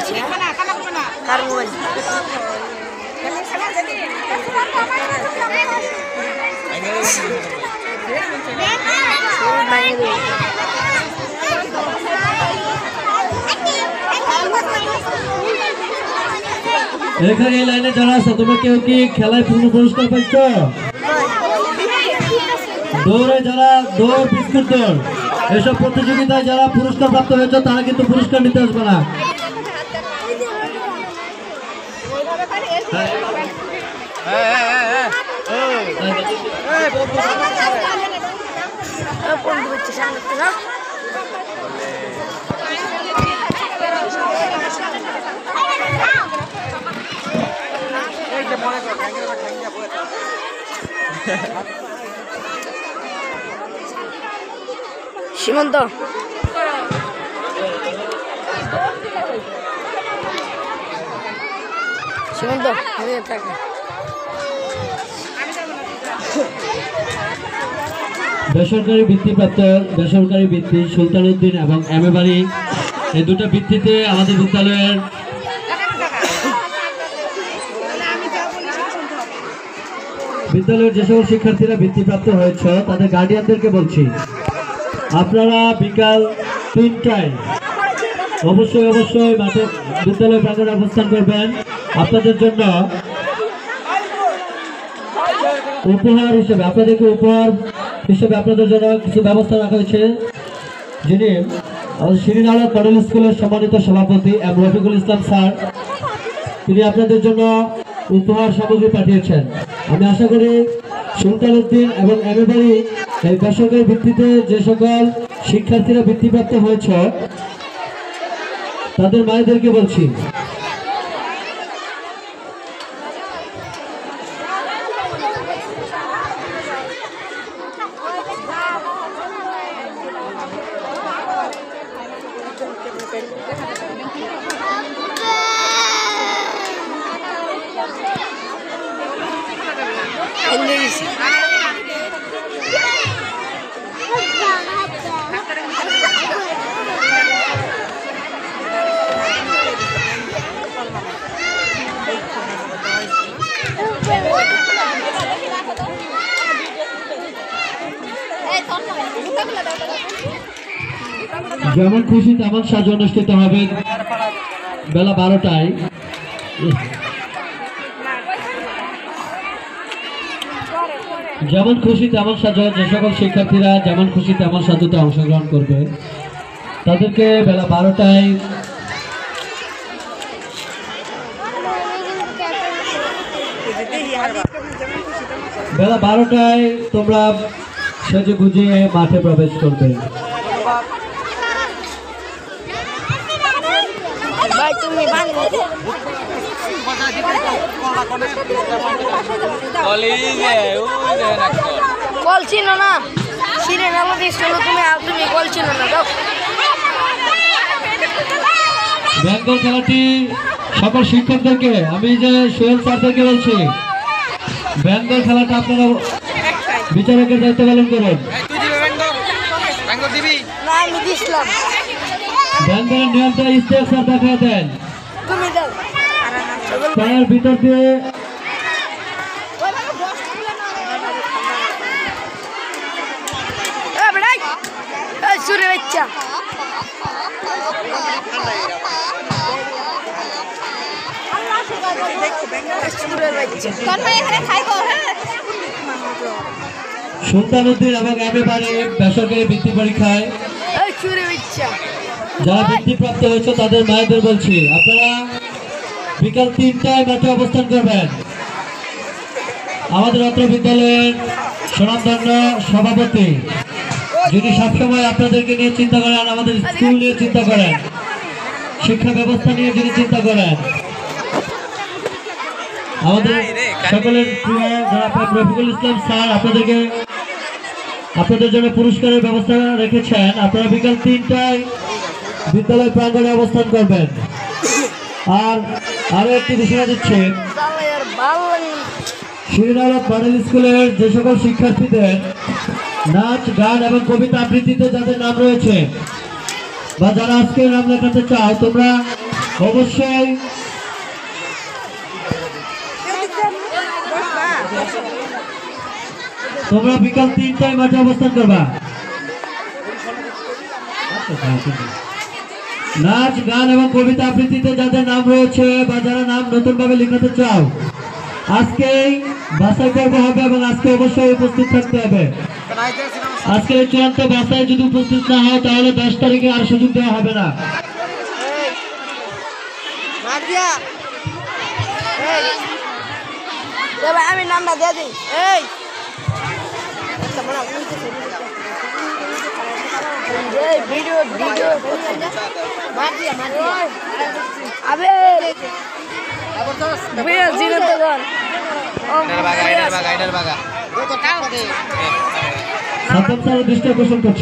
কার mobile এখানে এই লাইনে যারা আছে তোমরা কেউ কি খেলায় পূর্ণ পুরস্কার পাচ্ছ? দৌড়ে যারা দৌড় বিস্কুট দৌড় এসব প্রতিযোগিতায় যারা পুরস্কার প্রাপ্ত হয়েছে তারা কিন্তু পুরস্কার নিতে আসবে না। সীমন্ত সীমন্ত বেসরকারি বৃত্তিপ্রাপ্ত বেসরকারি বৃত্তি সুলতানউদ্দিন এবং এমএ বাড়ি এই দুটো বৃত্তিতে আমাদের বিদ্যালয়ের যে সকল শিক্ষার্থীরা বৃত্তিপ্রাপ্ত হয়েছে তাদের গার্ডিয়ানদেরকে বলছি আপনারা বিকাল 3টায় অবশ্যই মাঠে বিদ্যালয় প্রাঙ্গণে অবস্থান করবেন। আপনাদের জন্য উপহার হিসেবে আপনাদের জন্য কিছু ব্যবস্থা রাখা হয়েছে। যিনি আমাদের শিরিন আলম মডেল স্কুলের সম্মানিত সভাপতি এম রফিকুল ইসলাম স্যার তিনি আপনাদের জন্য উপহার সামগ্রী পাঠিয়েছেন। আমি আশা করি সুলতানউদ্দিন এবং এমএ বাড়ি এই বেসরকারি ভিত্তিতে যে সকল শিক্ষার্থীরা বৃত্তিপ্রাপ্ত হয়েছে তাদের মায়েদেরকে বলছি যেমন খুশি তেমন সাজ অনুষ্ঠিত হবে বেলা 12টায়। যেমন খুশি তেমন সাজো যে সকল শিক্ষার্থীরা যেমন খুশি তেমন সাজতে অংশগ্রহণ করবে তাদেরকে বেলা 12টায় তোমরা সেজে গুজিয়ে মাঠে প্রবেশ করবে। কল চিনো না শিরিন আলম স্কুল তুমি কল চিনো না যাও। বেঙ্গল খেলাটি সকল শিক্ষকদেরকে আমি যে সোহেল স্যারদেরকে বলছি বেঙ্গল খেলাটা আপনারা বিচারকের দায়িত্ব পালন করুন। বেঙ্গলের নিয়মটা ইস্তেক স্যার দেখা দেন তার ভিতর দিয়ে বাচ্চা সুলতানউদ্দিন এবং এমএ বাড়ি বেসরকারি বৃত্তি পরীক্ষায় যারা বৃত্তিপ্রাপ্ত হয়েছে তাদের মায়েদের বলছি আপনারা বিকাল 3টায় মাঠে অবস্থান করবেন। আমাদের অত্র বিদ্যালয়ের স্বনামধন্য সভাপতি যিনি সবসময় আপনাদেরকে নিয়ে চিন্তা করেন, আমাদের স্কুল নিয়ে চিন্তা করেন, শিক্ষা ব্যবস্থা নিয়ে যিনি চিন্তা করেন, আমাদের সকলের প্রিয় রফিকুল ইসলাম স্যার আপনাদের জন্য পুরস্কারের ব্যবস্থা রেখেছেন। আপনারা বিকাল 3টায় বিদ্যালয় প্রাঙ্গণে অবস্থান করবেন। আর আরো একটি ঘোষণা দিচ্ছে শিরিন আলম মডেল স্কুলের যে সকল শিক্ষার্থীদের নাচ গান এবং কবিতা আবৃত্তিতে যাদের নাম রয়েছে বা যারা আজকে নাম লেখাতে চাও তোমরা অবশ্যই তোমরা বিকাল 3টায় মাঠে অবস্থান করবা। নাচ গান এবং কবিতা আবৃত্তিতে যাদের নাম রয়েছে বা যারা নাম নতুন ভাবে লিখাতে চাও, আজকেই বাছাই পর্ব হবে এবং আজকে অবশ্যই উপস্থিত থাকতে হবে। আজকে চূড়ান্ত বাছাই যদি উপস্থিত না হয় তাহলে 10 তারিখে আর সুযোগ দেওয়া হবে না। আমি নামটা দিয়ে দিই। এই ভিডিও ভিডিও আবে জিরো তখন সাতম স্যারের দৃষ্টি আকর্ষণ করছি।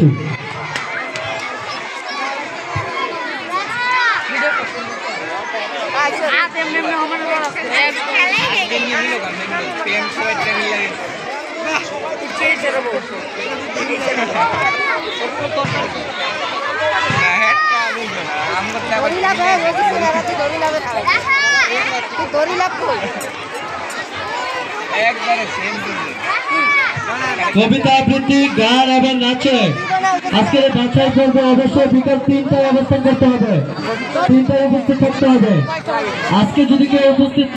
কবিতা আবৃত্তি গান এবং নাচে আজকের বাছাই পর্ব অবশ্যই বিকাল 3টায় অবস্থান করতে হবে, 3টায় উপস্থিত থাকতে হবে। আজকে যদি কেউ উপস্থিত